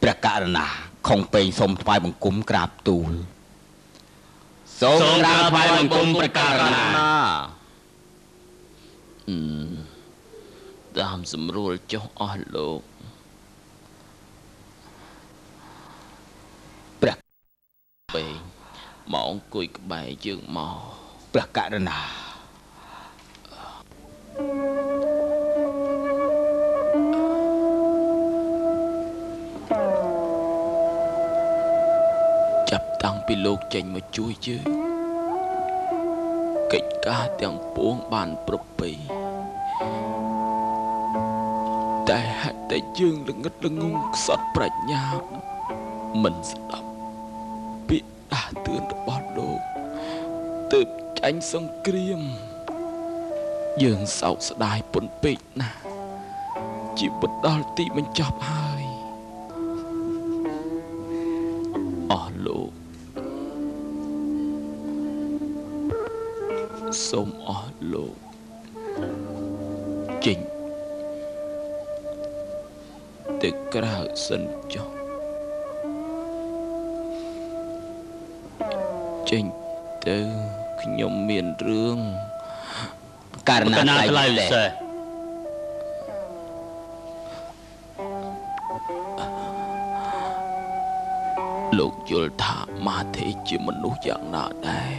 ព្រះករុណាខំពេងសូមថ្វាយបង្គំក្រាបទូលសូមក្រាបថ្វាយបង្គំព្រះករុណាតាមសម្រួលចុះអស់លោកព្រះពេងមកអង្គុយក្បែរយើងមកព្រះករុណាចាប់តាំងពីលោកចេញមកជួយយើងកិច្ចការទាំងពួងបានប្រពៃតែហេតុតែយើងល្ងិតល្ងងខ្សត់ប្រាជ្ញាមិនស្ដាប់ពាក្យដាស់តឿនរបស់លោកទើបចាញ់សង្គ្រាមយើងសោកស្ដាយពន់ពេកណាស់ជីវិតដល់ទីបញ្ចប់ហើយអស់លោកសូមអស់លោកចេញទៅក្រៅសិនចុះចេញទៅខ្ញុំមានរឿងករណីថ្លៃពិសេសលោកយល់ថាម៉ាថេជាមនុស្សយ៉ាងណាដែរ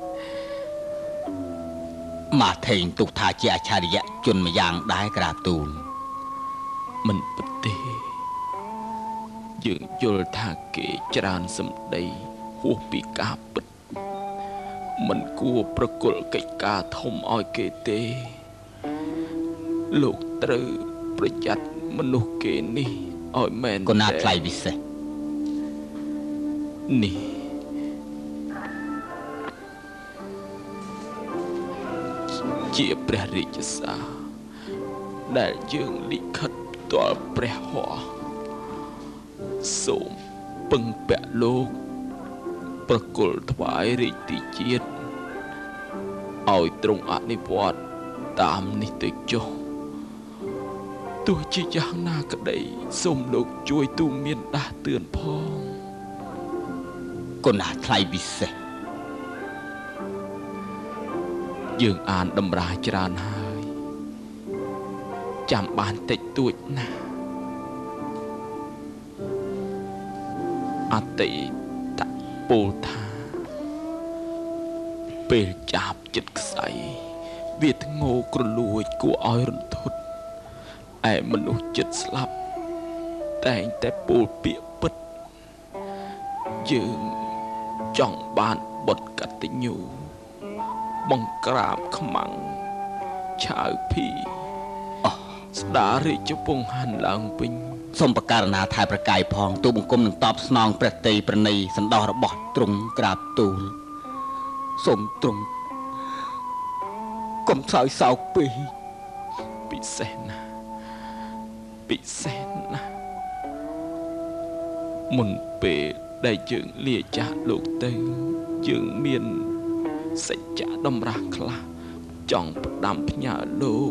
ម៉ាថេងទុកថាជាអច្ឆរិយជនម្យ៉ាងដែរក្រាបទូលមិនពិតទេយើងយល់ថាគេច្រើនសម្ដីហួសពីការពិតមិនគួរប្រគល់កិច្ចការធំឲ្យគេទេលោកត្រូវប្រយ័ត្នមនុស្សគេនេះឲ្យមែនគណៈថ្លៃពិសេសនេះជាព្រះរាជសារដែលយើងលិខិតផ្ទាល់ព្រះហស្ថសូមពឹងពាក់លោកប្រគល់ថ្វាយរាជទីជាតិឲ្យទ្រង់អនុវត្តតាមនេះទៅចុះទោះជាយ៉ាងណាក្តីសូមលោកជួយទូន្មានដាស់តឿនផងគណៈថ្លៃពិសេសយើងអានតម្រាច្រើនហើយចាំបានតិចតួចណាស់អតីតពលថាពេលចាប់ចិត្តខ្សែវាធ្ងោក្រលួចគួរឲ្យរន្ធត់ឯមនុស្សចិត្តស្លាប់តែងតែពោលពាក្យពិតយើងចង់បានបុត្រកតញ្ញូបង្ក្រាបខ្មាំងឆាវភីស្ដាររាជវង្សហានឡើងវិញសូមប្រកាសណាថែប្រកាយផងទូបង្គំនឹងតបស្នងព្រះតីប្រណីសន្តោសរបស់ទ្រង់ក្រាបទូលសូមទ្រង់កុំសោយសោកពេកពិសេសណាស់ពិសេសណាស់មុនពេលដែលយើងលាចាស់លោកទៅយើងមានសច្ចៈតម្រាស់ខ្លះចង់ផ្ដាំផ្ញើលោក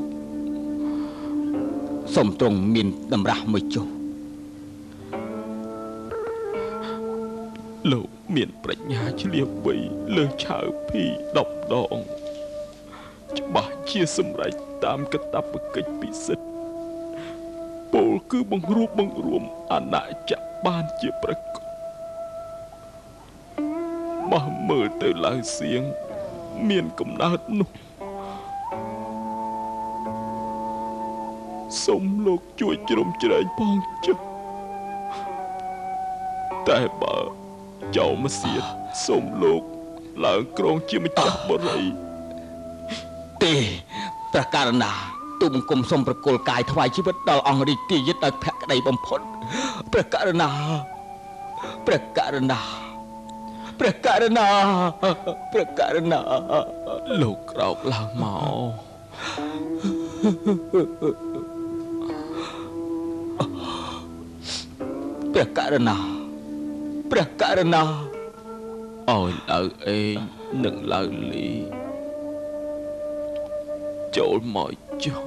សូមទ្រង់មានតម្រាស់មួយចុះលោកមានប្រាជ្ញាឆ្លៀសវៃលើឆាវភី10ដងច្បាស់ជាសម្រេចតាមកាតព្វកិច្ចពិសិដ្ឋពលគឺបង្រួបបង្រួមអាណាចក្របានជាប្រកបបើមើលទៅឡើងសៀងមានកំណើតនោះសូមលោកជួយជ្រោមជ្រែងផងចុះតែបើចៅមសៀតសូមលោកឡើងក្រងជាម្ចាស់បរិយទេព្រះករុណាទូបង្គំសូមប្រគល់កាយថ្វាយជីវិតដល់អង្គរាជទាយុទ្ធដោយភក្តីបំផុតព្រះករុណាព្រះករុណាព្រះករុណាព្រះករុណាលោកក្រោកឡើងមកព្រះករុណាព្រះករុណាឲ្យឡៅអេងនិងឡៅលីចូលមកចុះ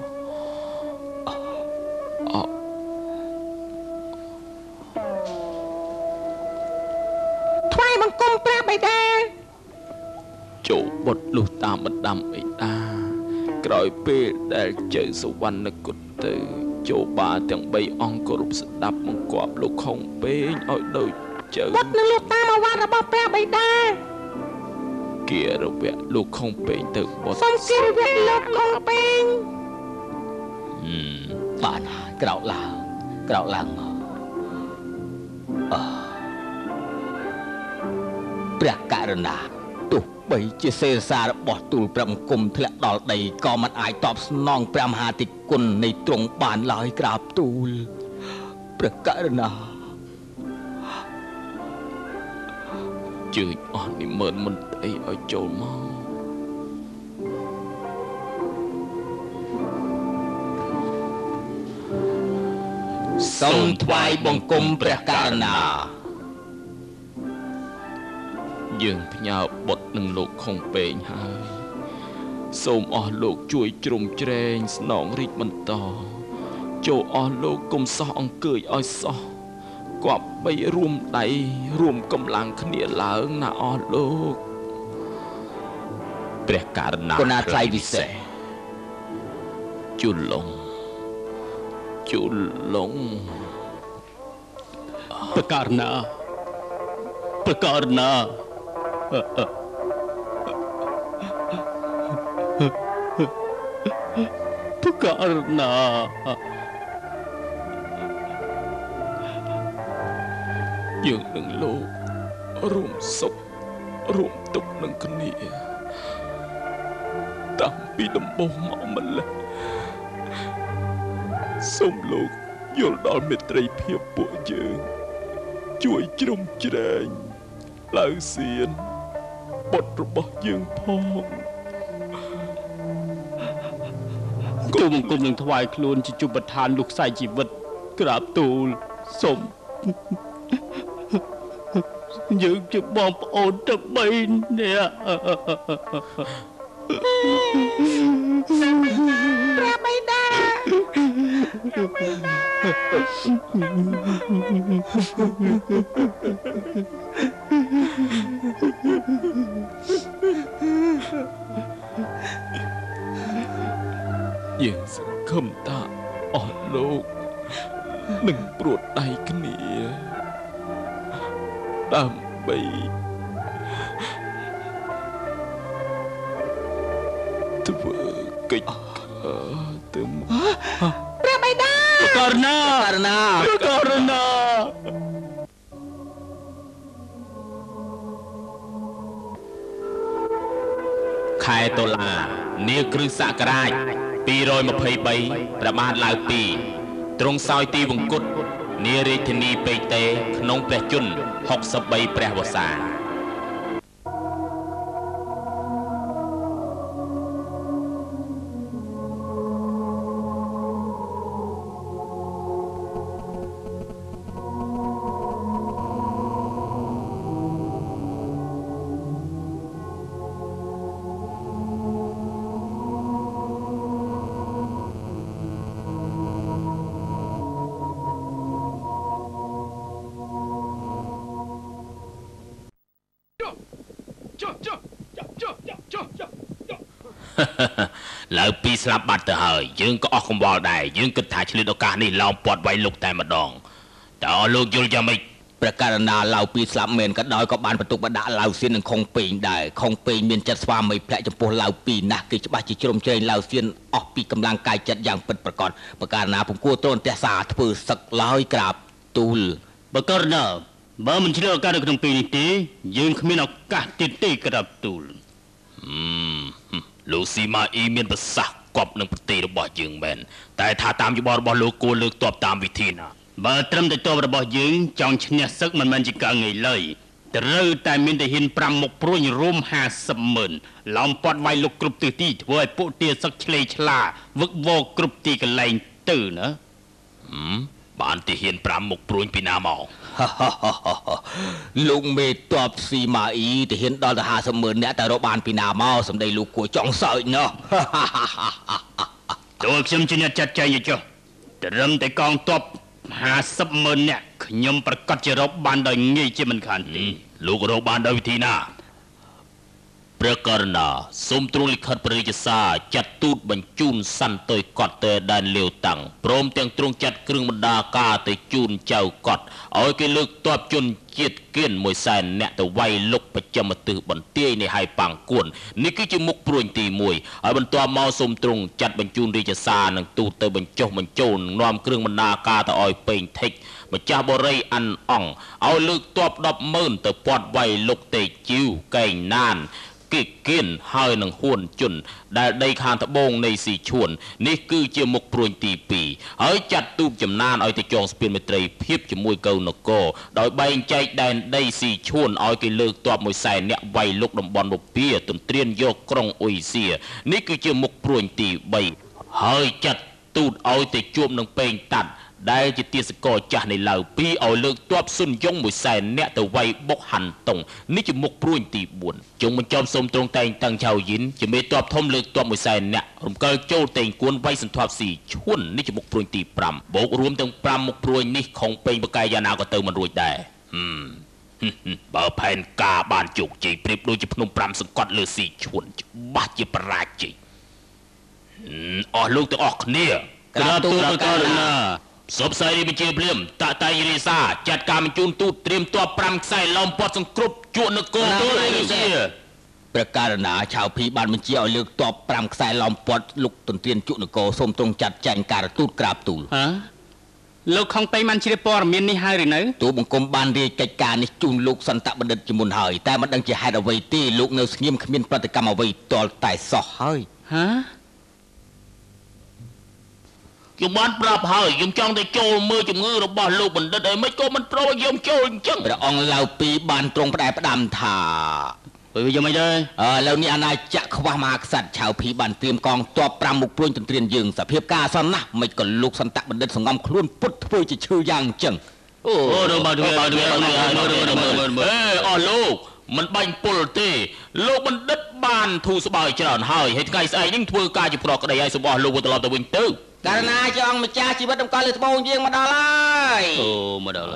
តាចូលបុតលុះតាមបណ្ដាំបិតាក្រោយពេលដែលជើសវណ្ណគុតទៅចូលបាទាំង3អង្គគោរពស្ដាប់បង្គាប់លោកខុងពេងឲ្យដូចជើបុតនឹងលោកតាមអាវត្តរបស់ព្រះបិតាគារវៈលោកខុងពេងទៅបុតសូមគារវៈលោកខុងពេងបានហើយក្រោកឡើងមកព្រះករុណាទោះបីជាសេរសារបស់ទូលព្រះបង្គំធ្លាក់ដល់ដីក៏មិនអាចតបស្នងព្រះមហាទិគុណនៃទ្រង់បានឡើយក្រាបទូលព្រះករុណាជើញអស់និមឺនមន្ត្រីឲ្យចូលមកសូមថ្វាយបង្គំព្រះករុណាយើងផ្ញើបុតនឹងលោកខុងពេងហើយសូមអស់លោកជួយជ្រោមជ្រែងស្នងរាជបន្តចូលអស់លោកកុំសោះអង្គើយឲ្យសោះគប់បីរួមដៃរួមកម្លាំងគ្នាឡើងណាអស់លោកព្រះករុណាគណៈថ្លៃវិសេសជុលងព្រះករុណាព្រះករុណាយើងនឹងលោករួមសុខរួមទុក្ខនឹងគ្នាតាំងពីដំបូងមកម្ល៉េះសូមលោកយល់ដល់មេត្រីភាពពួកយើងជួយជ្រោមជ្រែងឡៅសៀនបុត្ររបស់យើងផងគូបង្គំនឹងថ្វាយខ្លួនជាជបឋានលោកខ្សែជីវិតក្រាបទូលសូមយើងជាបងប្អូនទាំង3នាក់ព្រះបិតាយើងសង្ឃឹមថាអស់លោកនឹងព្រួតដៃគ្នាដើម្បីធ្វើកិច្ចទៅព្រះបិតាករុណាខែតុលានាគ្រិស្តសករាជ223ព្រះបាទឡាវទីទ្រង់សោយទីវង្គតនារាជធានីពេកតេក្នុងព្រះជន្ម63ព្រះវស្សាឡើយពីស្លាប់បាត់ទៅហើយយើងក៏អស់កង្វល់ដែរយើងគិតថាឆ្លៀតឱកាសនេះឡោមព័ទ្ធវាយលោកតែម្ដងតើអស់លោកយល់យ៉ាងម៉េចព្រះករុណាឡៅពីស្លាប់មែនក៏ដោយក៏បានបន្ទុកបដាក់ឡៅសៀននឹងខុងពេងដែរខុងពេងមានចិត្តស្វាមីភក្តិចំពោះឡៅពីណាស់គឺច្បាស់ជាជ្រុំជ្រែងឡៅសៀនអស់ពីកម្លាំងកាយចិត្តយ៉ាងពិតប្រាកដព្រះករុណាពុំគួរទន់ទះសារធ្វើសឹកឡើយក្រាបទូលព្រះករុណាបើមិនឆ្លៀតឱកាសនៅក្នុងពេលនេះទេយើងគ្មានឱកាសទៀតទេក្រាបទូលលោកស៊ីម៉ាអ៊ីមានប្រសាសន៍គប់នឹងប្រទេសរបស់យើងមែនតែថាតាមយោបល់របស់លោកគួរលើកទ័ពតាមវិធីណាបើត្រឹមតែទ័ពរបស់យើងចង់ឈ្នះសឹកមិនមែនជាការងាយឡើយត្រូវតែមានទាហាន5មុខព្រួញរួម50,000ឡោមព័ទ្ធវាយលោកគ្រប់ទិសទីធ្វើឲ្យពួកទាសឹកឆ្លេឆ្លាវឹកវរគ្រប់ទីកន្លែងទៅណាបានទាហាន5មុខព្រួញពីណាមកលោកមេតបស៊ីម៉ាអ៊ីទាហានដល់ទៅ50,000នាក់តែរកបានពីណាមកសម្ដីលោកគួរចង់សើចណោះចូលខ្ញុំជាអ្នកចាត់ចែងចុះត្រឹមតែកងទ័ព50,000នាក់ខ្ញុំប្រកាសជារកបានដោយងាយជាមិនខានទេលោករកបានដោយវិធីណាព្រះករុណាសូមទ្រង់លិខិតព្រះរាជសារចាត់ទូតបញ្ជូនសន្ទុយកត់ទៅដែនលាវតាំងព្រមទាំងទ្រង់ចាត់គ្រឿងបណ្ដាការទៅជូនចៅកត់ឲ្យគេលើកទ័ពជនជាតិគៀន100,000នាក់ទៅវាយលុកបច្ចឹមទិសបន្ទាយនៃហៃប៉ាងគួននេះគឺជាមុខព្រួញទី1ហើយបន្ទាប់មកសូមទ្រង់ចាត់បញ្ជូនរាជសារនិងទូតទៅបញ្ចុះបញ្ចូលនាំគ្រឿងបណ្ដាការទៅឲ្យពេញថិចម្ចាស់បរិយអានអង្គឲ្យលើកទ័ព100000ទៅពាត់វាយលុកតេជីវកែងណានគេគៀនហើយនឹងហ៊ួនជន់ដែលដីខាងត្បូងនៃស៊ីឈួននេះគឺជាមុខព្រួញទី2ហើយចាត់ទូកចំណានឲ្យទៅចងស្ពានមេត្រីភាពជាមួយកៅនគរដោយបែងចែកដែនដីស៊ីឈួនឲ្យគេលើកទ័ព100,000នាក់វាយលុកតំបន់បុព្វាទន្ទ្រានយកក្រុងអ៊ុយសៀនេះគឺជាមុខព្រួញទី3ហើយចាត់ទូតឲ្យទៅជួបនឹងពេងតាត់ដែលជាទាសករចាស់នៃឡាវ2ឲ្យលើកទ័ពស៊ុនយ៉ុង100,000នាក់ទៅវាយបុកហាន់តុងនេះជាមុខព្រួញទី4ជុំបញ្ចប់សូមទ្រង់តែងតាំងឆៅយិនជាមេទ័ពធំលើកទ័ព100,000នាក់រំកិលចូលតេងគួនវាយសន្ធាប់ស៊ីឈួននេះជាមុខព្រួញទី5បូករួមទាំង5មុខព្រួញនេះខំពេញបកាយយ៉ាងណាក៏ទៅមិនរួចដែរបើផែនការបានជោគជ័យប្រៀបដូចជាភ្នំ5សង្កត់លើស៊ីឈួនច្បាស់ជាបរាជ័យអស់លោកទាំងអស់គ្នាក្រាបទូលព្រះករុណាសពសាយបញ្ជាភ្លាមតាតៃរិសាចាត់ការបញ្ជូនទូតត្រៀមទ័ព5ខ្សែឡោមព័ទ្ធសង្គ្រប់ជួននគរទូលឯកជាព្រះករុណាឆៅភីបានបញ្ជាឲ្យលើកទ័ព5ខ្សែឡោមព័ទ្ធលុកទន្ទ្រានជក់នគរសូមទ្រង់ចាត់ចែងការទូតក្រាបទូលលោកខុងប៉ៃបានជ្រាបព័ត៌មាននេះហើយឬនៅទូបង្គំបានរាយកិច្ចការនេះជូនលោកសន្តបណ្ឌិតជាមុនហើយតែមិនដឹងជាហេតុអ្វីទេលោកនៅស្ងៀមគ្មានប្រតិកម្មអ្វីទាល់តែសោះហើយខ្ញុំបានប្រាប់ហើយខ្ញុំចង់ទៅចូលមើលជំងឺរបស់លោកបណ្ឌិតអីមិនក៏មិនប្រោខ្ញុំចូលអញ្ចឹងព្រះអង្គឡាវ2បានទ្រង់ផ្ដែផ្ដាំថាពេលយ៉ាងម៉េចដែរឥឡូវនេះអាណាចក្រខ្វះមហាក្សត្រឆៅភីបានត្រៀមកងទ័ព5មុខព្រួញទន្ទ្រានយើងសភាពការអាសន្នណាស់មិនក៏លោកសន្តបណ្ឌិតសង្ងំខ្លួនពុតធ្វើជាឈឺយ៉ាងអញ្ចឹងអូដល់មកធ្វើអស់លោកមិនបាញ់ពុលទេលោកបណ្ឌិតបានធូរស្បើយច្រើនហើយថ្ងៃស្អែកនេះធ្វើការជាប្រក្រតីឲ្យសម្បោះលោកត្រឡប់ទៅវិញទៅករណីជាអង្គម្ចាស់ជីវិតតម្កល់លើត្បូងយើងមកដល់ហើយមកដល់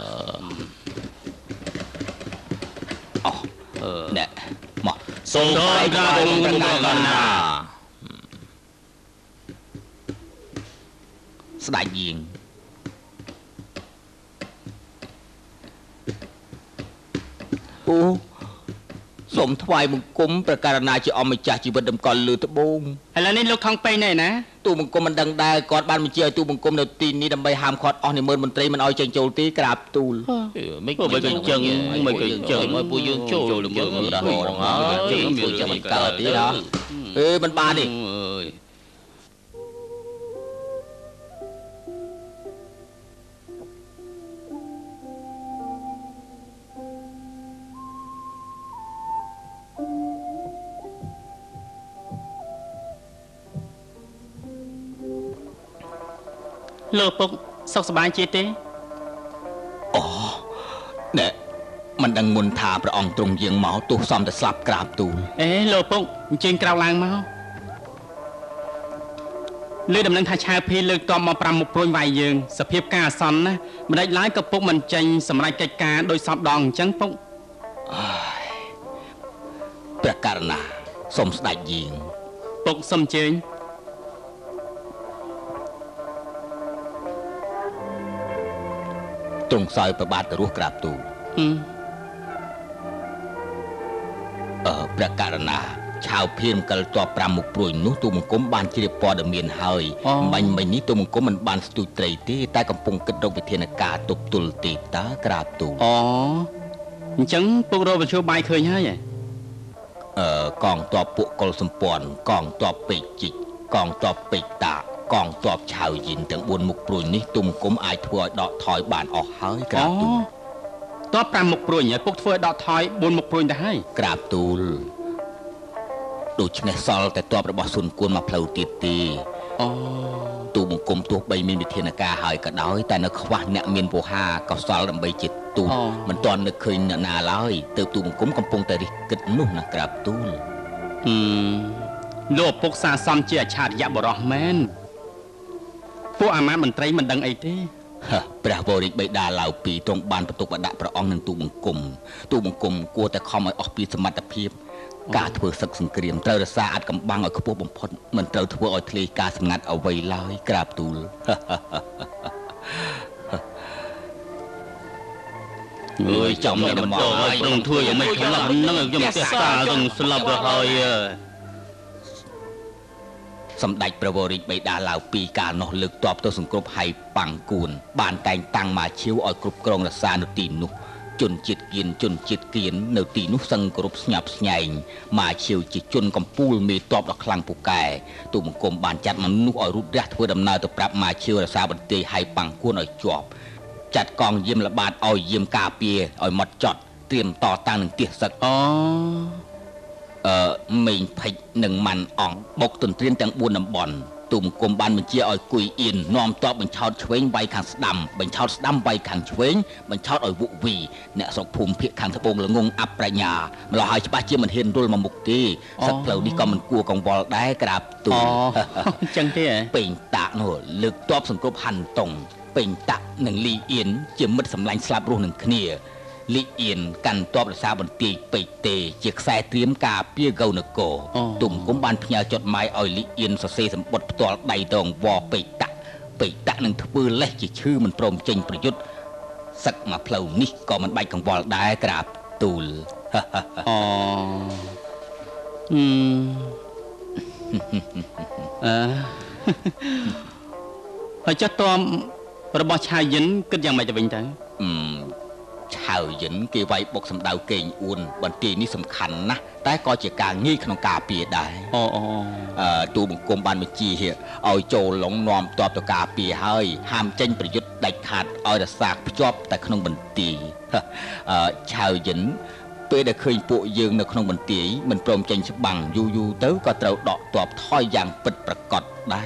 ណែមកសូមថ្លែងការទូលព្រះករុណាស្ដេចយាងអូសូមថ្វាយបង្គំព្រះករុណាជាអង្គម្ចាស់ជីវិតតម្កល់លើត្បូងឥឡូវនេះលោកខុងប៉ៃណែណាទូបង្គំមិនដឹងដែរគាត់បានបញ្ជាឲ្យទូបង្គំនៅទីនេះដើម្បីហាមឃាត់អស់និមឺនមន្ត្រីមិនឲ្យចេញចូលទីក្រាបទូលមិនក៏អញ្ចឹងមិនក៏អញ្ចឹងឲ្យពួកយើងចូលមើលមើលរហូតហើយពួកយើងមិនកើតទេណាមិនបានទេលោកពុកសុខសប្បាយជាទេអូណែមិនដឹងមុនថាព្រះអង្គទ្រង់យាងមកទោះសំតែស្លាប់ក្រាបទូលលោកពុកអញ្ជើញក្រោកឡើងមកលើដំណឹងថាឆាវភីលើកតបមក5មុខព្រួយវាយយើងសភាពការអាសន្នណាមិនដេចឡើយក៏ពុកមិនចេញសម្រេចកិច្ចការដោយសពដងអញ្ចឹងពុកព្រះករុណាសូមស្ដេចយាងពុកសូមអញ្ជើញទ្រង់សោយប្របាទទៅរស់ក្រាបទូលព្រះករុណាឆៅភៀនកិលតប5មុខព្រួយនោះទូបង្គំបានជ្រាបព័ត៌មានហើយមិញនេះទូបង្គំមិនបានស្ទូចត្រីទេតែកំពុងគិតរកវិធានការទប់ទល់ទេតាក្រាបទូលអញ្ចឹងពុករកវិទ្យាបាយឃើញហើយកងទ័ពពួកកុលសម្ព័ន្ធកងទ័ពពេជ្រជីកកងទ័ពពេជ្រតាកងទ័ពឆៅយិនទាំង4មុខព្រួយនេះទូបង្គំអាចធ្វើឲ្យដកថយបានអស់ហើយក្រាបទូលទ័ព5មុខព្រួយពុកធ្វើឲ្យដកថយ4មុខព្រួយទៅហើយក្រាបទូលដូច្នេះសល់តែទ័ពរបស់ស៊ុនគួនមកផ្លូវទៀតទេទូបង្គំទោះបីមានវិធានការហើយក៏ដោយតែនៅខ្វះអ្នកមានវោហាកោសលដើម្បីជាទូតមិនទាន់នឹកឃើញអ្នកណាឡើយទើបទូបង្គំកំពុងតែរិះគិតនោះណាក្រាបទូលលោកពុកសាសំជាអច្ឆរិយៈបរោះមែនពួកអាមាត្យមន្ត្រីមិនដឹងអីទេព្រះវរិយបិតាឡាវពីទ្រង់បានបន្ទុកបដាក់ព្រះអង្គនឹងទូបង្គំគួរតែខំឲ្យអស់ពីសមត្ថភាពការធ្វើសឹកសង្គ្រាមត្រូវរក្សាអាចកំបាំងឲ្យខ្ពស់បំផុតមិនត្រូវធ្វើឲ្យធ្លាយការសម្ងាត់អ្វីឡើយក្រាបទូលអើយចំនេះមកហើយព្រមធ្វើយ៉ាងម៉េចខ្លះហ្នឹងខ្ញុំទេសាទាំងស្លាប់ទៅហើយសម្ដេចព្រះវរិយបិតាឡាវពីកាលនោះលើកទ័ពទៅសង្គ្រប់ហៃប៉ាំងគួនបានតែងតាំងមកឈៀវឲ្យគ្រប់គ្រងរក្សានៅទីនោះជនជាតិគៀននៅទីនោះសឹងគ្រប់ស្ញប់ស្ញែងមកឈៀវជាជនកំពូលមេទ័ពដ៏ខ្លាំងពូកែទូបង្គំបានចាត់មនុស្សឲ្យរូតរះធ្វើដំណើរទៅប្រាប់មកឈៀវរក្សាបន្ទាយហៃប៉ាំងគួនឲ្យជាប់ចាត់កងយាមល្បាតឲ្យយាមការពារឲ្យម៉ត់ចត់ត្រៀមតតាំងនឹងទាសសឹកមេងភេជ្ជនិងម៉ាន់អង្គបុកទន្ទ្រានទាំង4តំបន់ទូបង្គំបានបញ្ជាឲ្យគួយអៀននាំទ័ពបញ្ឆោតឆ្វេងវាយខាងស្ដាំបញ្ឆោតស្ដាំវាយខាងឆ្វេងបញ្ឆោតឲ្យវុកវីអ្នកស្រុកភូមិភាគខាងត្បូងល្ងងអបប្រាជ្ញាម្ល៉េះហើយច្បាស់ជាមិនហ៊ានរុលមកមុខទេសឹកផ្លូវនេះក៏មិនគួរកង្វល់ដែរក្រាបទូលអញ្ចឹងទេពេញតាក់នោះលើកទ័ពសង្គ្រប់ហាន់តុងពេញតាក់និងលីអៀនជាមិត្តសម្លាញ់ស្លាប់រស់នឹងគ្នាលីអៀនកាន់ទ័ពរក្សាបន្ទាយពេជ្រទេជាខ្សែត្រៀមការពារកៅនគរទុំគុំបានផ្ញើចុតម៉ាយឲ្យលីអៀនសរសេរសម្បត្តិផ្ទាល់ដៃទៅអង្វរពេជ្រតាក់នឹងធ្វើលេះជាឈឺមិនព្រមចេញប្រយុទ្ធសឹកមកផ្លូវនេះក៏មិនបាច់កង្វល់ដែរក្រាបទូលហើយចុះតមរបស់ឆាយិនគិតយ៉ាងម៉េចទៅវិញទៅឆាវយិនគេវាយបុកសម្ដៅកេងអួនបន្ទាយនេះសំខាន់ណាស់តែក៏ជាការងាយក្នុងការពារដែរទូបង្គំបានបញ្ជាឲ្យចូលឡុងនាំទ័ពទៅការពារហើយហាមចេញប្រយុទ្ធដាច់ខាតឲ្យរសាភ្ជាប់តែក្នុងបន្ទាយឆាវយិនពេលដែលឃើញពួកយើងនៅក្នុងបន្ទាយមិនព្រមចេញច្បាំងយូរទៅក៏ត្រូវដកទ័ពថយយ៉ាងពិតប្រាកដដែរ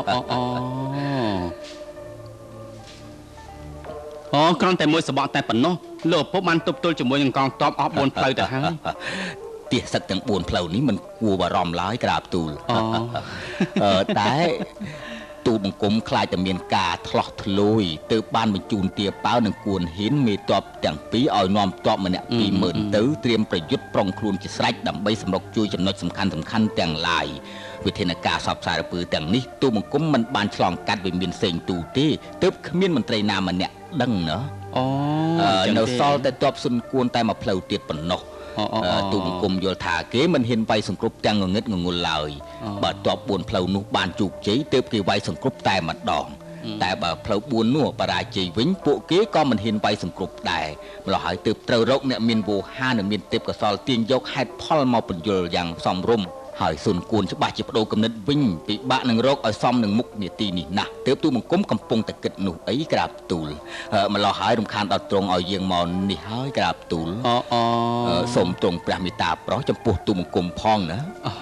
គ្រាន់តែមួយសបកតែប៉ុណ្ណោះលោកឪពុកបានទប់ទល់ជាមួយនឹងកងទ័ពអស់4ផ្លូវទៅហើយទាសសឹកទាំង4ផ្លូវនេះមិនគួរបារម្ភឡើយក្រាបទូលតែទូបង្គំខ្លាចតែមានការឆ្លោះធ្លួយទើបបានបញ្ជូនទាប៉ៅនិងគួនហ៊ីនមេទ័ពទាំងពីរឲ្យនាំទ័ពម្នាក់ 20000 ទៅត្រៀមប្រយុទ្ធប្រុងខ្លួនជាស្រេចដើម្បីសម្រុកជួយចំណុចសំខាន់ទាំងឡាយវិធានការសពសារពើទាំងនេះទូបង្គំមិនបានឆ្លងកាត់វិមានសេងទូទេទើបគ្មានមន្ត្រីណាម្នាក់ដឹងណានៅសល់តែទ័ពសុនគួនតែមួយផ្លូវទៀតប៉ុណ្ណោះទូបង្គំយល់ថាគេមិនហ៊ានវាយសង្គ្រប់ទាំងងងឹតងងុលឡើយបើទ័ព4ផ្លូវនោះបានជោគជ័យទើបគេវាយសង្គ្រប់តែម្ដងតែបើផ្លូវ4នោះបរាជ័យវិញពួកគេក៏មិនហ៊ានវាយសង្គ្រប់ដែរម្ល៉េះហើយទើបត្រូវរកអ្នកមានវោហានិងមានទេពកោសល្យទាញយកហេតុផលមកបញ្យលយ៉ាងសមរម្យហើយសុនគួនច្បាស់ជាបដូរគំនិតវិញពិបាកនឹងរកឲ្យសមនឹងមុខនាទីនេះណាស់ទើបទូបង្គំកំពុងតែគិតនោះអីក្រាបទូលម្ល៉េះហើយរំខានដល់ត្រង់ឲ្យយើងមកនេះហើយក្រាបទូលសូមទ្រង់ព្រះមេត្តាប្រោសចំពោះទូបង្គំផងណា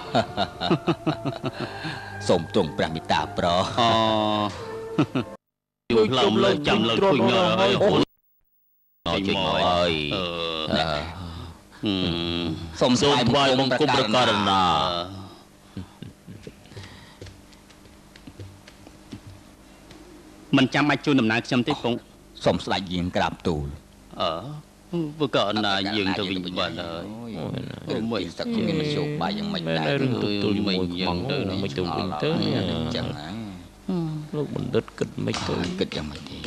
សូមទ្រង់ព្រះមេត្តាប្រោសយូរឡើងលើចាំលើគួយញ៉ាំហើយចេញមកហើយសូមថ្វាយបង្គំប្រការណាមិនចាំបាច់ជូនដំណើរខ្ញុំទេពងសូមស្ដេចយាងក្រាបទូលប្រការណាយើងទៅវិញបាត់ហើយមួយសឹកមានមធ្យោបាយយ៉ាងម៉េចដែររឿងទូលមួយយ៉ាងទៅមិនទៅវិញទៅអញ្ចឹងហើយលោកបណ្ឌិតគិតមិនទៅគិតយ៉ាងម៉េចទេ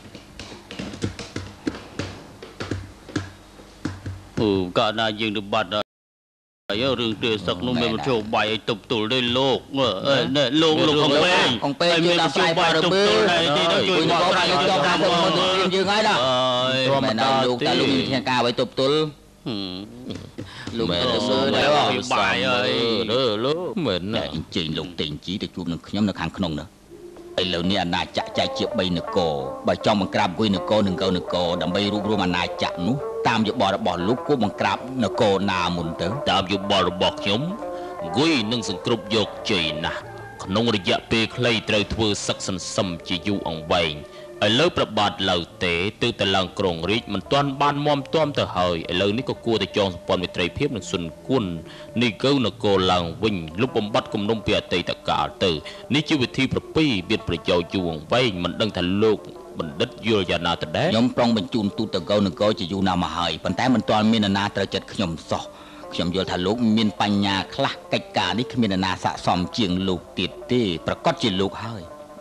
កាលណាយើងទៅបាត់ហើយរឿងទេសឹកនោះមានមធ្យោបាយឲ្យទប់ទល់ដោយលោកលោកអង្គពេជួយដល់ផ្សាយព័ត៌មានទីនោះជួយមកប្រយោជន៍ដល់តាមមុនយើងហើយណាមែនដល់លោកតែលោកមានធានការឲ្យទប់ទល់លោកមែនទៅបាយហើយលោកមែនអញ្ជើញលោកតេងជីទៅជួបនឹងខ្ញុំនៅខាងក្នុងណាឥឡូវនេះអាណាចក្រចែកជា3នគរបើចង់បង្ក្រាបអង្គុយនគរនិងកៅនគរដើម្បីរួបរวมអាណាចក្រនោះតាមយោបល់របស់លោកគួរបង្ក្រាបនគរណាមុនទៅតាមយោបល់របស់ខ្ញុំអង្គុយនឹងសង្គ្រប់យកជ័យណាស់ក្នុងរយៈពេលខ្លីត្រូវធ្វើសឹកសន្សំជាយូរអង្វែងឥឡូវប្របាទឡៅទេទើបតែឡើងក្រុងរាជមិនទាន់បានមមទាំទៅហើយឥឡូវនេះក៏គួរតែចងសម្ព័ន្ធមិត្តភាពនឹងសុនគួននេះកៅនគរឡើងវិញលុបបំបត្តិគំនុំពីអតីតកាលទៅនេះជាវិធីប្រពីមានប្រយោជន៍យូរអង្វែងមិនដឹងថាលោកបណ្ឌិតយល់យ៉ាងណាទៅដែរខ្ញុំប្រុងបញ្ជូនទូតទៅកោនគរជាយូរណាស់មកហើយប៉ុន្តែមិនទាន់មាននរណាត្រូវចិត្តខ្ញុំសោះខ្ញុំយល់ថាលោកមានបញ្ញាខ្លះកិច្ចការនេះគ្មាននរណាស័ក្តិសមជាងលោកទៀតទេប្រកាសជាលោកហើយ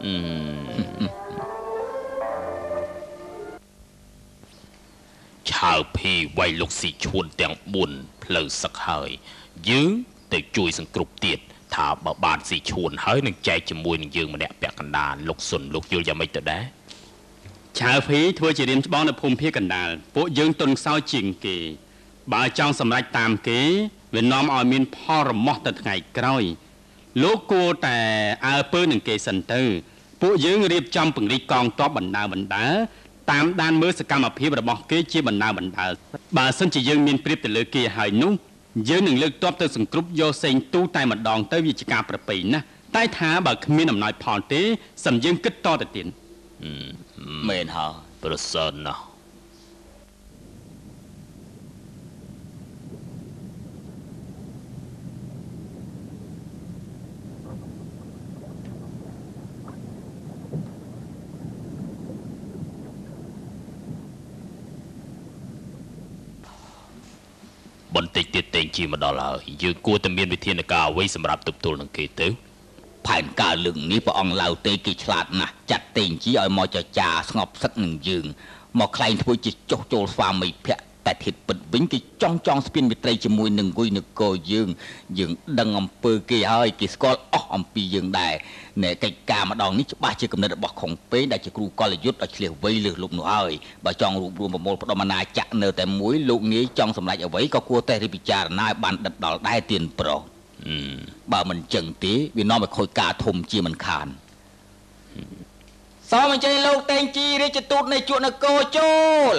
ឆាវភីវាយលោកស៊ីឈួនទាំង4ផ្លូវសឹកហើយយើងទៅជួយសង្គ្រប់ទៀតថាបើបានស៊ីឈួនហើយនឹងចែកជាមួយនឹងយើងម្នាក់ពាក់កណ្ដាលលោកសុនលោកយល់យ៉ាងម៉េចទៅដែរឆាវភីធ្វើជារៀមច្បងនៅភូមិភាគកណ្ដាលពួកយើងទុនខ្សោយជាងគេបើចង់សម្រេចតាមគេវានាំឲ្យមានផលរមាស់ទៅថ្ងៃក្រោយលោកគួរតែអើពើនឹងគេសិនទៅពួកយើងរៀបចំពង្រីកកងទ័ពបណ្ដើតាមដានមើលសកម្មភាពរបស់គេជាបណ្ដើបើសិនជាយើងមានព្រៀបទៅលើគេហើយនោះយើងនឹងលើកទ័ពទៅសង្គ្រប់យកសេងទូតែម្ដងទៅវាជាការប្រពៃណាស់តែថាបើគ្មានអំណោយផលទេសឹមយើងគិតតទៅទៀតមែនហើយប្រសើរណាស់បន្តិចទៀតតែងជាមកដល់ហើយយើងគួរតែមានវិធានការអ្វីសម្រាប់ទប់ទល់នឹងគេទៅផែនការលើកនេះព្រះអង្គឡាវទេគេឆ្លាតណាស់ចាត់តេងជីឲ្យមកចរចាស្ងប់សឹកនឹងយើងមកខ្លែងធ្វើជាចុះចូលស្វាមីភក្តិតែធិតពិតវិញគេចង់ស្ពានមិត្តរីជាមួយនឹងអង្គុយនគរយើងដឹងអំពើគេហើយគេស្គាល់អស់អំពីយើងដែរណែកិច្ចការម្ដងនេះច្បាស់ជាគំនិតរបស់ខុងពេងដែលជាគ្រូកលយុទ្ធឲ្យឆ្លៀសវៃលើលោកនោះហើយបើចង់រួបរวมប្រមូលផ្ដុំអាណាចក្រនៅតែមួយលោកនាយចង់សម្រេចអ្វីក៏គួរតែរិះពិចារណាឲ្យបានដិតដល់ដែរទៀនប្រុសបើមិនចឹងទេវានាំឲ្យខូចការធំជាមិនខានសូមអញ្ជើញលោកតេងជីរាជទូតនៃជក់នគរចូល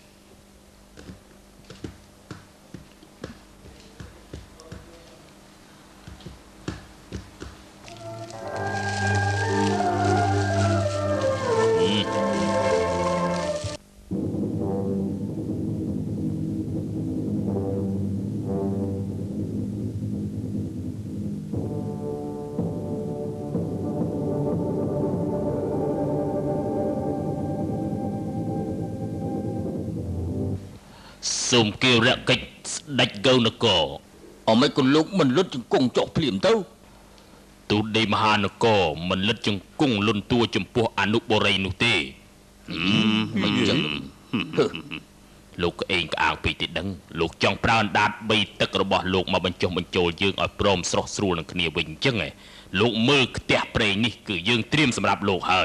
សូមគៀវរកិច្ចស្ដេចកៅនគរអមិនគុណលោកមិនលុតជង្គង់ចុះភ្លាមទៅទូតដីមហានគរមិនលិតជង្គង់លុនតួចំពោះអនុបរិយនោះទេមិនចឹងលោកក្អេងក្អាងពេកទីដឹងលោកចង់ប្រើអណ្ដាត3ទឹករបស់លោកមកបញ្ចុះបញ្ចូលយើងឲ្យព្រមស្រស់ស្រួលនឹងគ្នាវិញអញ្ចឹងលោកមើលផ្ទះព្រៃនេះគឺយើងត្រៀមសម្រាប់លោកហើយ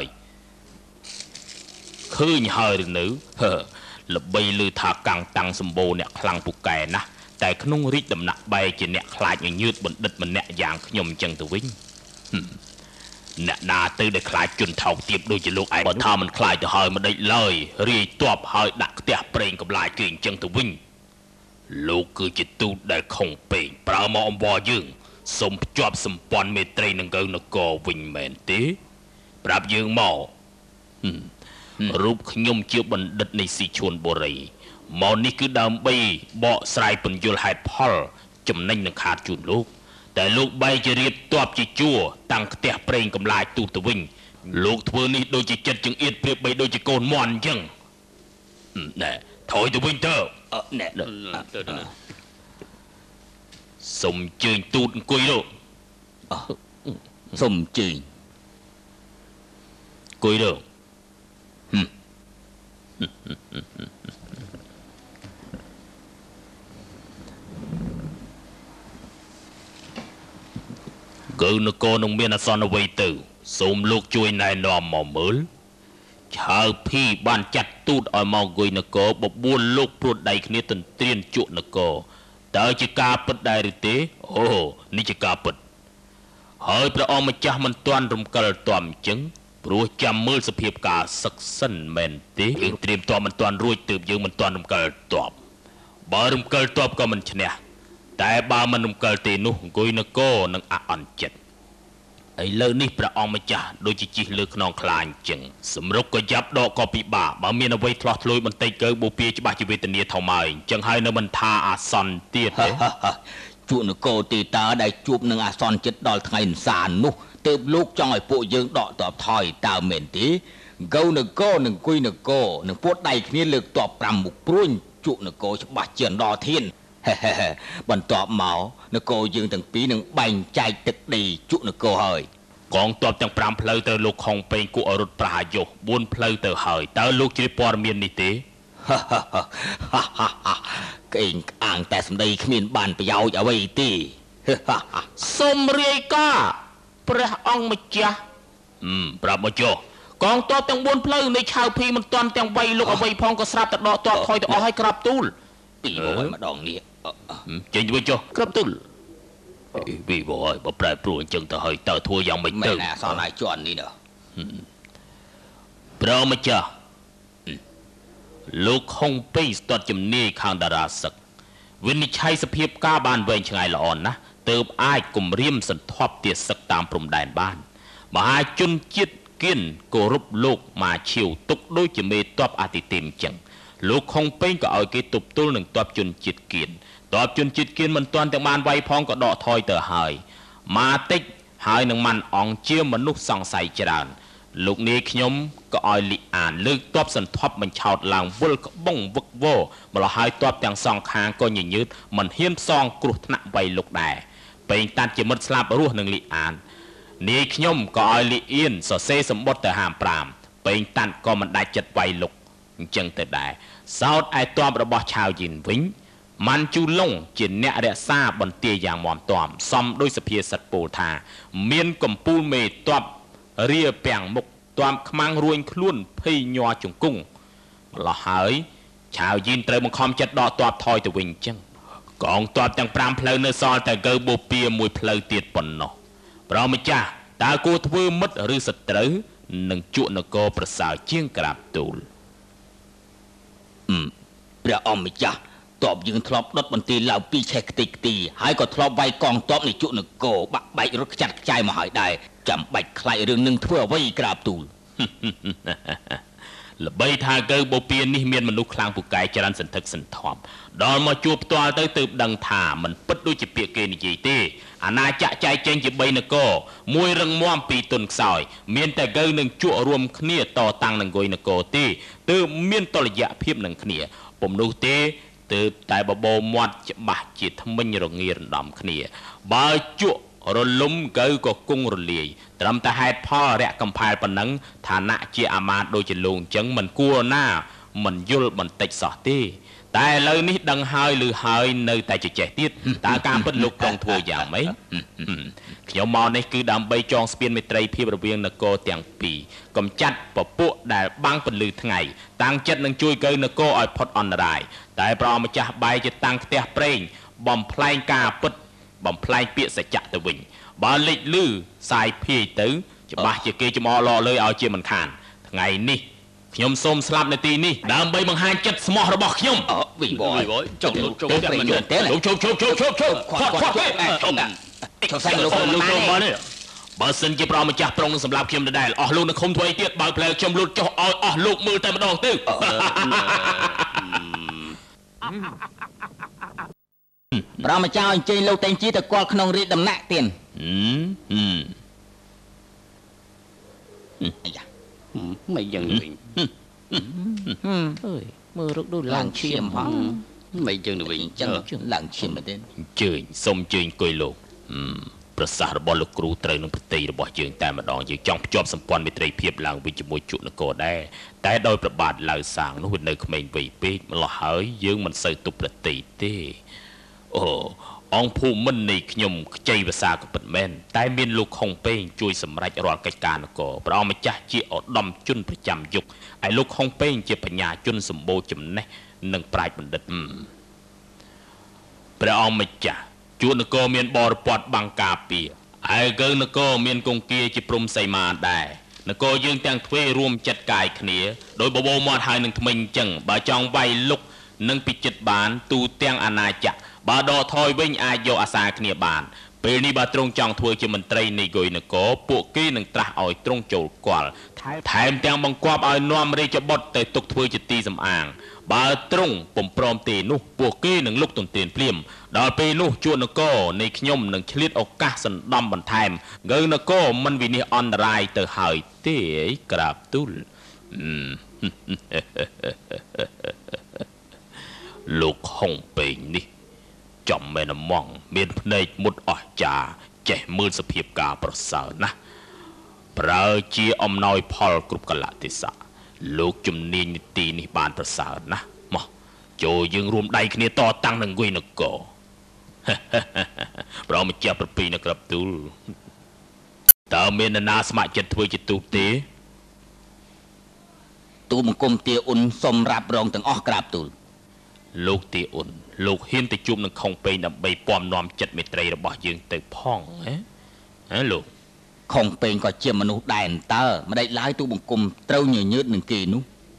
ឃើញហើយឬនៅល្បីលើថាកាំងតាំងសម្បូរអ្នកខ្លាំងពូកែណាស់តែក្នុងរាជដំណាក់បែរជាអ្នកខ្លាចញញើតបណ្ឌិតម្នាក់យ៉ាងខ្ញុំអញ្ចឹងទៅវិញអ្នកណាទៅដែលខ្លាចជន់ថោកទៀបដូចជាលោកឯងបើថាមិនខ្លាចទៅហើយមិនដេចឡើយរាយទ័ពហើយដាក់ផ្ទះប្រេងកំឡាយគេអញ្ចឹងទៅវិញលោកគឺជាទូតដែលខុងពេងប្រើមកអង្វរយើងសូមភ្ជាប់សម្ព័ន្ធមេត្រីនឹងកៅនគរវិញមែនទេប្រាប់យើងមករូបខ្ញុំជាបណ្ឌិតនៃស៊ីឈួនបុរីមកនេះគឺដើម្បីបកស្រាយពន្យល់ហេតុផលចំណេញនឹងខាតជូនលោកតែលោកបែរជារៀបទ័ពជាជួរតាំងផ្ទះប្រេងកំឡាយទូទៅវិញលោកធ្វើនេះដូចជាចិត្តចង្អៀតព្រៀបបីដូចជាកូនមន់អញ្ចឹងណែថយទៅវិញទៅណែសុំជើញទូតអង្គុយលោកសុំជើញអង្គុយលោកកៅនគរនឹងមានអសន្នអ្វីទៅសូមលោកជួយណែនាំមកមើលឆាវភីបានចាត់ទូតឲ្យមកអង្គុយនគរបបួលលោកព្រួតដៃគ្នាទន្ទ្រានជក់នគរតើជាការពិតដែរឬទេអូនេះជាការពិតហើយព្រះអង្គម្ចាស់មិនទាន់រំកិលទាំអញ្ចឹងព្រោះចាំមើលសភាពការសឹកសិនមែនទេយើងត្រៀមទ័ពមិនទាន់រួចទើបយើងមិនទាន់រំកិលទ័ពបើរំកិលទ័ពក៏មិនឈ្នះតែបើមិនរំកិលទេនោះអង្គុយនគរនឹងអអន់ចិត្តឥឡូវនេះព្រះអង្គម្ចាស់ដូចជាជិះលើខ្នងខ្លាអញ្ចឹងសម្រុកក៏យ៉ាប់ដកក៏ពិបាកបើមានអ្វីឆ្លោះឆ្លួយបន្តិចទៅបូព៌ាច្បាស់ជាវេទនាថោម៉ើយអញ្ចឹងហើយនៅមិនថាអាសន្នទៀតទេជួនគរទេតាដែលជួបនឹងអាសន្នចិត្តដល់ថ្ងៃអន្សាននោះទើបលោកចង់ឲ្យពួកយើងដកទ័ពថយតើមែនទេកៅនគរនិងគុយនគរនឹងពួតដៃគ្នាលើកទ័ព5មុខព្រួញជក់នគរច្បាស់ជាដល់ធានបន្ទាប់មកនគរយើងទាំងពីរនឹងបែងចែកទឹកដីជក់នគរហើយកងទ័ពទាំង5ផ្លូវទៅលោកខុងពេងគួរឲ្យរត់ប្រហារយុស4ផ្លូវទៅហើយតើលោកជ្រាបព័ត៌មាននេះទេកេងក្អាងតែសម្ដីគ្មានបានប្រយោជន៍អ្វីទេសូមរាយការណ៍ព្រះអង្គម្ចាស់ប្រាប់មកចុះកងទ័ពទាំង4ផ្លូវនៃឆៅភីមិនទាន់ទាំងវៃលោកអ្វីផងក៏ស្រាប់តែដកទ័ពថយទៅអស់ហើយក្រាប់ទូលពីរយម្ដងនេះចេញទៅចុះក្រាប់ទូលពីរយបើប្រែប្រួលអញ្ចឹងទៅហើយតើធ្វើយ៉ាងម៉េចទៅអសនឲ្យជន់នេះណាព្រះម្ចាស់លោកខុងពេងស្ទាត់ជំនាញខាងតារាសឹកវិនិច្ឆ័យសភាពការបានវែងឆ្ងាយល្អណាស់ទើបអាចគម្រាមសន្ធាប់ទាសឹកតាមព្រំដែនបានមហាជនជាតិគៀនគោរពលោកម៉ាឈៀវទុកដូចជាមេទ័ពអាទិទេពអញ្ចឹងលោកខុងពេងក៏ឲ្យគេទប់ទល់នឹងទ័ពជនជាតិគៀនទ័ពជនជាតិគៀនមិនទាន់ទាំងបានវាយផងក៏ដកថយទៅហើយម៉ាតិចហើយនឹងម៉ាន់អង្គជាមនុស្សសង្ស័យច្រើនលោកនាយខ្ញុំក៏ឲ្យលីអានលើកទ័ពសន្ធាប់បញ្ឆោតឡើងវល់ក្បងវឹកវរម្ល៉េះហើយទ័ពទាំងសងខាងក៏ញញើតមិនហ៊ានផ្សងគ្រោះថ្នាក់វាយលោកដែរពេងតាត់ជាមិត្តស្លាប់រស់នឹងលីអាននាយខ្ញុំក៏ឲ្យលីអៀនសរសេរសម្បត្តិទៅហាម5ពេងតាត់ក៏មិនដាច់ចិត្តវាយលោកអញ្ចឹងទៅដែរសោតឯទ័ពរបស់ឆាវយីនវិញម៉ាន់ជូឡុងជាអ្នករក្សាបន្ទាយយ៉ាងមាំទាំសំដោយសភាសិទ្ធពោលថាមានកំពូលមេទ័ពរាពាំងមុខទ័ពខ្មាំងរួញខ្លួនភ័យញ័រជង្គង់ម្ល៉េះហើយឆាវយីនត្រូវបង្ខំចិត្តដកទ័ពថយទៅវិញអញ្ចឹងកងទ័ពទាំង5ផ្លូវនៅសល់តែកើបូព៌ាមួយផ្លូវទៀតប៉ុណ្ណោះព្រះម្ចាស់តើគួរធ្វើមិត្តឬសត្រូវនឹងជក់នគរប្រសើរជាងក្រាបទូលព្រះអង្គម្ចាស់ទ័ពយើងធ្លាប់ដុតបន្ទាយឡើងពីឆេះខ្ទេចខ្ទីហើយក៏ធ្លាប់វាយកងទ័ពនៃជក់នគរបាក់បែករត់ខ្ចាត់ខ្ចាយមកហើយដែរចាំបាច់ខ្លាចរឿងនឹងធ្វើអ្វីក្រាបទូលល្បីថាកើបូព៌ានេះមានមនុស្សខ្លាំងពូកែច្រើនសន្ធឹកសន្ធាប់ដល់មកជួបផ្ទាល់ទៅទើបដឹងថាមិនពិតដូចជាពាក្យគេនិយាយទេអាណាចក្រចែកចេញជា3នគរមួយរឹងមាំ2ទុនខ្សោយមានតែកើនឹងជក់រួមគ្នាតតាំងនឹងអង្គុយនគរទេទើបមានតុល្យភាពនឹងគ្នាពុំនោះទេទើបតែបបោមាត់ច្បាស់ជាថ្មិញរងារំដំគ្នាបើជក់រលំកើក៏គង់រលាយត្រឹមតែហេតុផលរយៈកំផែលប៉ុណ្ណឹងឋានៈជាអាមាត្យដូចជាលោកអញ្ចឹងមិនគួរណាមិនយល់បន្តិចសោះទេតែឥឡូវនេះដឹងហើយឬហើយនៅតែចេះទៀតតើការពិតលោកក្រុងធ្វើយ៉ាងម៉េចខ្ញុំមកនេះគឺដើម្បីចងស្ពានមេត្រីភាពរវាងនគរទាំងពីរកំចាត់ពពួកដែលបាំងពន្លឺថ្ងៃតាំងចិត្តនឹងជួយកើនគរឲ្យផុតអន្តរាយតែព្រះម្ចាស់បែរជាតាំងផ្ទះព្រេងបំផ្លែងការពិតបំផ្លែងពាក្យសច្ចៈទៅវិញបើលេចលឺសាយភាយទៅច្បាស់ជាគេចំអកលលើឲ្យជាមិនខានថ្ងៃនេះខ្ញុំសូមស្លាប់នៅទីនេះដើម្បីបង្ហាញចិត្តស្មោះរបស់ខ្ញុំវិបយចុកតែមិនទេលោកជប់សាច់លោកមកនេះបើសិនជាព្រះម្ចាស់ប្រុងនឹងសម្លាប់ខ្ញុំដដែលអស់លោកនៅឃុំធ្វើអីទៀតបើផ្លែខ្ញុំលូតចុះឲ្យអស់លោកមើលតែម្ដងទៅព្រះម្ចាស់អញ្ជើញលោកតែងជាទៅគាល់ក្នុងរាជដំណាក់ទៀតអាយ៉ាមិនយ៉ាងវិញអើយមើលរកដូចឡើងឈាមផងមិនយ៉ាងវិញអញ្ចឹងឡើងឈាមមែនទេអញ្ជើញសូមអញ្ជើញអង្គុយលោកប្រសាសន៍របស់លោកគ្រូត្រូវនឹងប្រតិរបស់យើងតែម្ដងយើងចង់ភ្ជាប់សម្ព័ន្ធមេត្រីភាពឡើងវិញជាមួយជក់នគរដែរតែដោយប្របាទឡៅសាងនោះវានៅក្មេងវ័យពេកម្ល៉េះហើយយើងមិនសូវទប់ប្រតិទេអូអង្គភូមិមិននៃខ្ញុំខ្ចីភាសាក៏ពិតមែនតែមានលោកខុងពេងជួយសម្រេចរាល់កិច្ចការនគរព្រះអង្គម្ចាស់ជាឧត្តមជនប្រចាំយុគហើយលោកខុងពេងជាបញ្ញាជនសម្បូរចំណេះនិងប្រាជ្ញបណ្ឌិតព្រះអង្គម្ចាស់ជួននគរមានបរិព័ទ្ធបាំងការពារហើយកើនគរមានគង្គាជាព្រំសីមាដែរនគរយើងទាំងទ្វេរួមចិត្តកាយគ្នាដោយបបោមាត់ហើយនឹងថ្មិញអញ្ចឹងបើចង់វាយលុកនឹងពិចិត្របានទូទាំងអាណាចក្របើដកថយវិញអាចយកអាសាគ្នាបានពេលនេះបើទ្រង់ចង់ធ្វើជាមន្ត្រីនៃគុយនគរពួកគេនឹងត្រាស់ឲ្យទ្រង់ចូលគាល់ថែមទាំងបង្គាប់ឲ្យនាំរាជបុត្រទៅទុកធ្វើជាទីសំអាងបើទ្រង់ពុំព្រមទេនោះពួកគេនឹងលុកទន្ទ្រានភ្លាមដល់ពេលនោះជួននគរនៃខ្ញុំនឹងឆ្លៀតឱកាសសណ្ដំបន្ថែមងើនគរមិនវិនិច្ឆ័យអន្តរាយទៅហើយទេក្រាបទូលលោកហុងពេងនេះចំមែនហ្មងមានភ្នែកមុតអស្ចារ្យចេះមើលសភាពការប្រសើរណាស់ប្រើជាអំណោយផលគ្រប់កលៈទេសៈលោកជំនាញនីតិនេះបានប្រសើរណាស់មកចូលយើងរួមដៃគ្នាតតាំងនឹងអង្គុយនគរប្រម្ចាស់ប្រពីនៅក្របទូលតើមាននរណាស្ម័គ្រចិត្តធ្វើជាទូតទេទូលបង្គំទាអ៊ុនសូមរ៉ាប់រងទាំងអស់ក្រាបទូលលោកទាអ៊ុនលោកហ៊ានទៅជួបនឹងខុងពេងដើម្បីពំនាំចិត្តមេត្រីរបស់យើងទៅផងហ៎លោកខុងពេងក៏ជាមនុស្សដែរតើមិនដេចឡើយទូលបង្គំត្រូវញញើតនឹងគេនោះ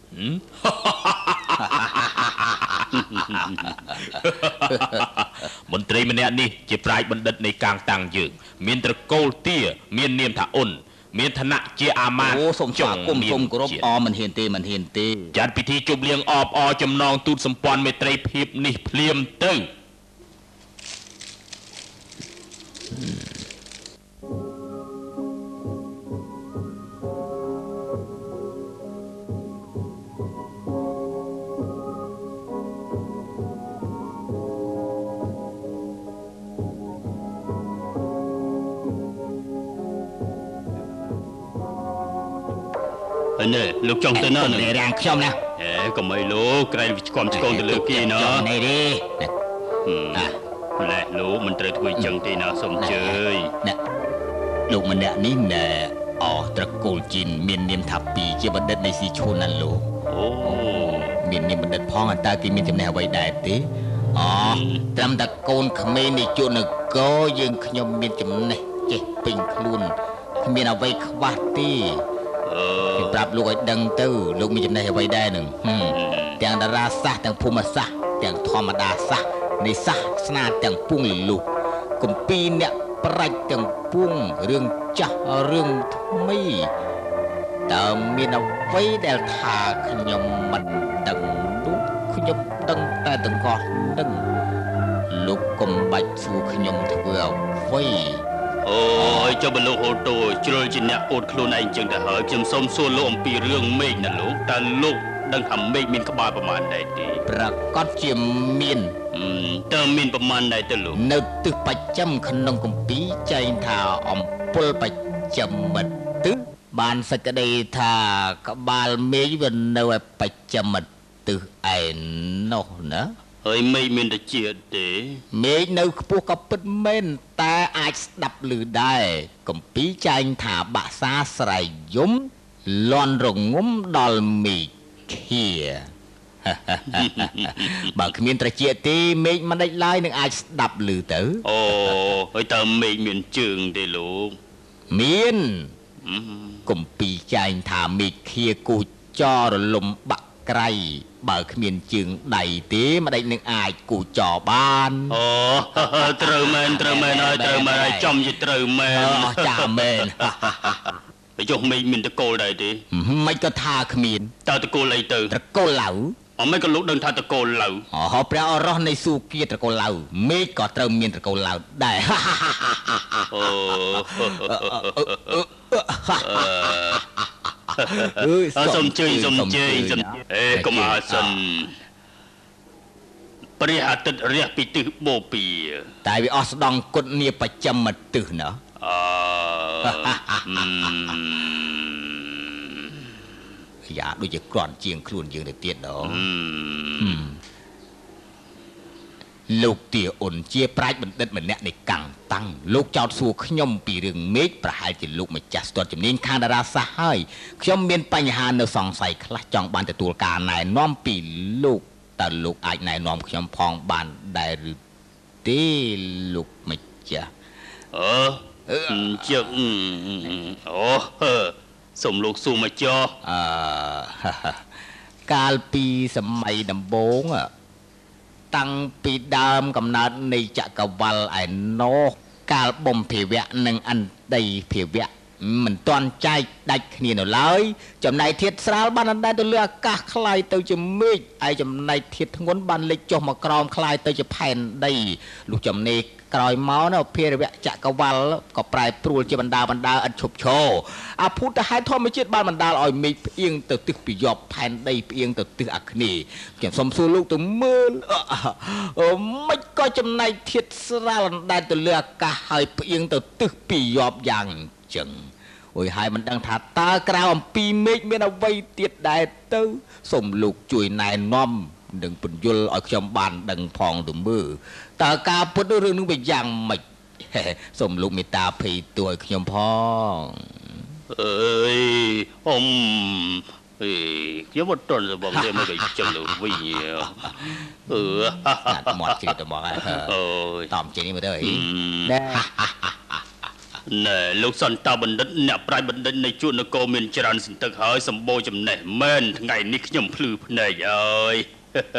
មន្ត្រីម្នាក់នេះជាប្រាជ្ញបណ្ឌិតនៃកាងតាំងយើងមានត្រកូលទាមាននាមថាអ៊ុនមានឋានៈជាអាមាត្យសូមស្វាគមន៍សូមគោរពមិនហ៊ានទេចាត់ពិធីជប់លៀងអបអរចំណងទូតសម្ព័ន្ធមេត្រីភាពនេះភ្លាមទៅនេះលោកចង់ទៅណានឹងរាំងខ្ញុំណាកុំអីលោកក្រែងឆ្កំឆ្កងទៅលើគេណានេះទេម្លេះលោកមិនត្រូវធ្វើចឹងទេណាសូមជើយលោកម្នាក់នេះណែត្រកូលជីនមាននាមថាពីជាបណ្ឌិតនៃស៊ីឈួនណាលោកមាននាមបណ្ឌិតផងតើគេមានចំណេះអ្វីដែរទេត្រឹមតែកូនក្មេងនៃជួននគរយើងខ្ញុំមានចំណេះចេះពេញខ្លួនគ្មានអ្វីខ្វះទេគេប្រាប់លោកឲ្យដឹងទៅលោកមានចំណេះអ្វីដែរនឹងទាំងតារាសាស្ត្រទាំងភូមិសាស្ត្រទាំងធម្មតាសាស្ត្រនៃសាសនាទាំងពួងលោកគម្ពីរអ្នកប្រាជ្ញទាំងពួងរឿងចាស់រឿងថ្មីតើមានអ្វីដែលថាខ្ញុំមិនដឹងនោះខ្ញុំដឹងតែទាំងអស់នឹងលោកកុំបាច់សួរខ្ញុំធ្វើអ្វីអូយចុះបើលោកហូតូជ្រុលជាអ្នកអូតខ្លួនឯងចឹងទៅហើយខ្ញុំសូមសួរលោកអំពីរឿងមេឃណាលោកតើលោកដឹងថាមេឃមានក្បាលប្រមាណដែរទេប្រកាសជាមានតើមានប្រមាណដែរទៅលោកនៅទិសបច្ចឹមក្នុងគម្ពីរចែងថាអំពុលបច្ចឹមទិសបានសេចក្តីថាក្បាលមេឃវានៅឯបច្ចឹមទិសឯនោះណាហើយមេឃមានតិចទេមេឃនៅខ្ពស់ក៏ពិតមែនតែអាចស្ដាប់ឮដែរគម្ពីរចែងថាបាសាស្រ័យយំលន់រងំដល់មេឃធាបើគ្មានត្រជាទេមេឃមិនដេចឡើយនឹងអាចស្ដាប់ឮទៅហើយតើមេឃមានជើងទេលោកមានគម្ពីរចែងថាមេឃធាគូចរលំបាក់ក្រៃបើគ្មានជើងដៃទេមិនដេចនឹងអាចគូចបានត្រូវមែនហើយចំជាត្រូវមែនចាមែនបើចុះមេឃមានតកូលដែរទេមិនក៏ថាគ្មានតើតកូលអីទៅតកូលឡៅមិនក៏លោកដឹងថាតកូលឡៅព្រះអរោះនៃស៊ូគាតកូលឡៅមេឃក៏ត្រូវមានតកូលឡៅដែរសូមជើញកុំអើសិនព្រះអាទិត្យរះពីទិសបូព៌ាតែវាអស់ស្ដង់គុតនាបច្ចឹមទិសណាយ៉ាដូចជាក្រាន់ជាងខ្លួនយើងទៅទៀតដល់លោកទាអ៊ុនជាប្រាជ្ញបណ្ឌិតម្នាក់នៃកាំងតាំងលោកចោទសួរខ្ញុំពីរឿងមេឃប្រហែលជាលោកម្ចាស់ស្ទាត់ជំនាញខាងតារាសាស្ត្រហើយខ្ញុំមានបញ្ហានៅសង្ស័យខ្លះចង់បានទទួលការណែនាំពីលោកតើលោកអាចណែនាំខ្ញុំផងបានដែរឬទេលោកម្ចាស់ជឹកសូមលោកសួរមកចោះកាលពីសម័យដំបូងតាំងពីដើមកំណើតនៃចក្រវាលឯណោះកាលបំភាវៈនិងអន្តដីភាវៈមិនទាន់ចែកដាច់គ្នានៅឡើយចំណែកធាតុស្រាលបានអណ្ដែតទៅលើអាកាសคล้ายទៅជាមេឃហើយចំណែកធាតុធ្ងន់បានលេចចុះមកក្រោមคล้ายទៅជាផែនដីលុះចំណេកក្រោយមកនៅភារវៈចក្រវាលក៏ប្រែប្រួលជាបណ្ដាឥតឈប់ឈរអាភូតហេតុធម្មជាតិបានបណ្ដាលឲ្យមេឃផ្អៀងទៅទិសពីយប់ផែនដីផ្អៀងទៅទិសអាគ្នេយ៍ខ្ញុំសូមសួរលោកទៅមើលមិនក៏ចំណែកធាតុស្រាលអណ្ដែតទៅលើអាកាសហើយផ្អៀងទៅទិសពីយប់យ៉ាងចឹងអូយហើយមិនដឹងថាតើក្រៅអំពីមេឃមានអ្វីទៀតដែរទៅសូមលោកជួយណែនាំនិងពន្យល់ឲ្យខ្ញុំបានដឹងផងទៅមើលតើការពុតរឿងនឹងវាយ៉ាងម៉េចសូមលោកមេត្តាភ័យទោសឲ្យខ្ញុំផងអើយខ្ញុំអត់ទាន់របស់ទេមកចឹងទៅវិញស្ដាប់មកជឿទៅមកហើយអូយតំចេញនេះមើលទៅអីណែលោកសន្តាបណ្ឌិតអ្នកប្រាជ្ញបណ្ឌិតនៃជួននគរមានច្រើនសន្តិកហើយសម្បូរចំណេះមែនថ្ងៃនេះខ្ញុំភ្លឺភ្នែកអើយ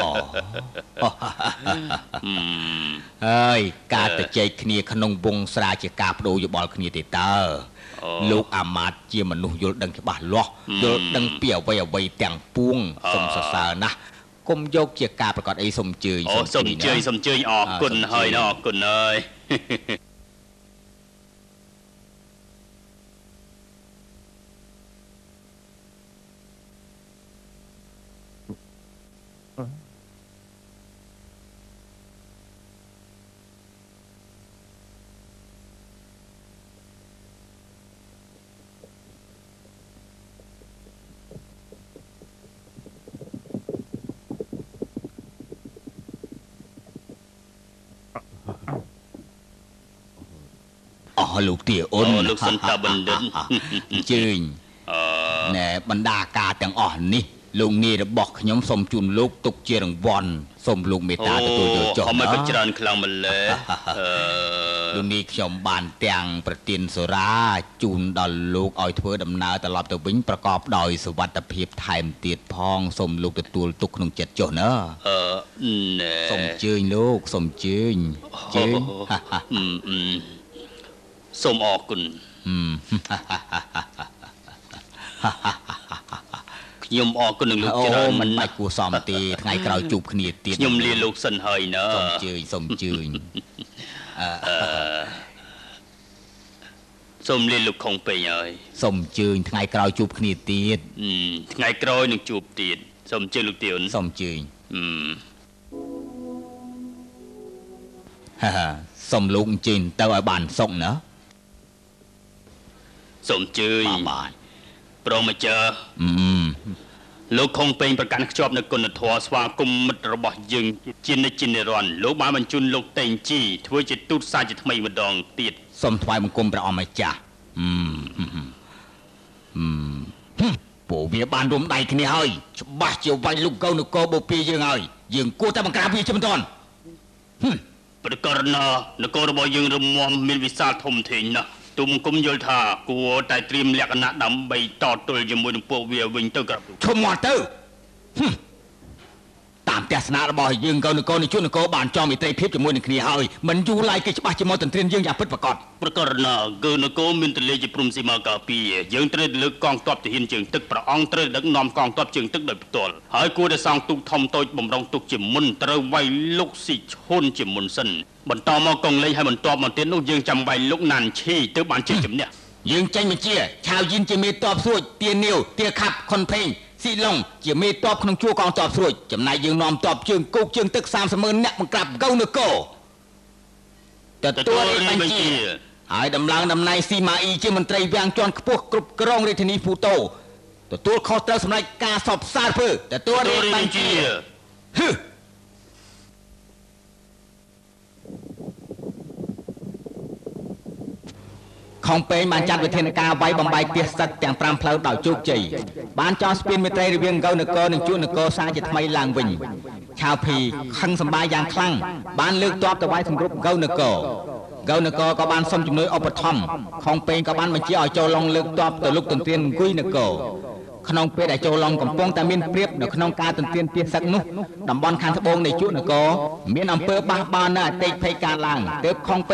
ហើយការទៅជែកគ្នាក្នុងវងស្រាជាការបដូរយោបល់គ្នាទេតើលោកអាមាត្យជាមនុស្សយល់ដឹងច្បាស់លាស់យល់ដឹងពីអ្វីទាំងពួងសូមសរសើរណាស់គុំយកជាការប្រកាសអីសូមអញ្ជើញសូមអញ្ជើញអរគុណហើយអរគុណហើយលោកទាអូនលោកសន្តាបណ្ឌិតអញ្ជើញណែបណ្ដាការទាំងអស់នេះលោកនាយរបស់ខ្ញុំសូមជូនលោកទុកជារង្វាន់សូមលោកមេត្តាទទួលយកចុះមិនក៏ច្រើនខ្លាំងម្ល៉េះលោកនាយខ្ញុំបានទាំងប្រទានសូរាជូនដល់លោកឲ្យធ្វើដំណើរត្រឡប់ទៅវិញប្រកបដោយសុវត្ថិភាពថែមទៀតផងសូមលោកទទួលទុកក្នុងចិត្តចុះណាណែសូមអញ្ជើញលោកសូមអញ្ជើញសូមអរគុណខ្ញុំអរគុណនឹងលោកច្រើនមិនបាច់គួរសមទេថ្ងៃក្រោយជួបគ្នាទៀតខ្ញុំលាលោកសិនហើយណាសូមអញ្ជើញសូមលាលោកខុងពេញហើយសូមអញ្ជើញថ្ងៃក្រោយជួបគ្នាទៀតថ្ងៃក្រោយនឹងជួបទៀតសូមអញ្ជើញលោកទាវសូមអញ្ជើញសូមលោកអញ្ជើញទៅឲ្យបានសុខណាសូមអញ្ជើញប្រមចាលោកខុងពេញប្រកាន់ខ្ជាប់នៅគុណធម៌ស្វាគមន៍មិត្តរបស់យើងជានិច្ចនិរន្តរ៍លោកបានបញ្ជូនលោកតេងជីធ្វើជាទូតសារជាថ្មីម្ដងទៀតសូមថ្វាយបង្គំព្រះអម្ចាស់ពួកវាបានរួមដៃគ្នាហើយច្បាស់ជាវាយលោកកៅនគរបូព៌ាយើងហើយយើងគួរតែបង្ក្រាបវាជាមិនទាន់ប្រករណនគររបស់យើងរឹងមាំមានវិសាលធំធេងណាស់ទុំគុំយល់ថាគួរតែត្រៀមលក្ខណៈដើម្បីតទល់ជាមួយនឹងពួកវាវិញទៅក្រៅឈុំមកទៅតាមទស្សនៈរបស់យើងកៅនគរនៃជួននគរបានចងមេត្រីភាពជាមួយនឹងគ្នាហើយមិនយូរឡើយគេច្បាស់ជាមួយទន្ទ្រានយើងយ៉ាងពិតប្រាកដប្រករណគឺនគរមានទលេជាព្រំសីមាការពារយើងត្រូវលើកកងទ័ពទាហានជើងទឹកព្រះអង្គត្រូវដឹកនាំកងទ័ពជើងទឹកដោយផ្ទាល់ហើយគួរតែសង់ទូកធំតូចបំរុងទុកជាមុនត្រូវវាយលុកស៊ីឈុនជាមុនសិនបន្តមកកងលេងឲ្យបន្ទាប់មកទៀតនោះយើងចាំវាយលុកណានឈីទៅបានជ័យជំនះយើងចេញបញ្ជាឆាវយីនជាមេតបស្រួចទានាវទាខាប់ខុនភេងស៊ីឡុងជាមេតបក្នុងជួរកងទ័ពស្រួចចំណែកយើងនាំទ័ពជើងគោកជើងទឹក30,000នាក់បង្ក្រាបកៅនគរទទួលបញ្ជាហើយដំឡើងតំណែងស៊ីម៉ាអ៊ីជាមន្ត្រីវាំងជាន់ខ្ពស់គ្រប់គ្រងរាជធានីភូតូទទួលខុសត្រូវសម្ដេចការសពសារធ្វើទទួលបញ្ជាខុងពេងបានចាត់វិធានការវាយបំបែកទាសសឹកទាំង5ផ្លូវដោយជោគជ័យបានចោះស្ពានមេត្រីរវាងកៅនគរនិងជួននគរសារជាថ្មីឡើងវិញឆាវភីខឹងសម្បាយយ៉ាងខ្លាំងបានលើកទ័ពទៅវាយសង្គ្រប់កៅនគរក៏បានសុំជំនួយឧបត្ថម្ភខុងពេងក៏បានបញ្ជាឲ្យចូលឡុងលើកទ័ពទៅលុកទន្ទ្រានអង្គុយនគរក្នុងពេលដែលចូលឡុងកំពុងតែមានព្រៀបនៅក្នុងការទន្ទ្រានទាសសឹកនោះតំបន់ខាងត្បូងនៃជួននគរមានអំពើបះបោរនៅអតិថិភ័យកើតឡើងទើបខុង